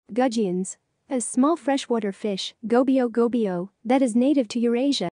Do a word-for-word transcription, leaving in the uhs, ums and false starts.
Gudgeons. A small freshwater fish, gobio gobio, that is native to Eurasia.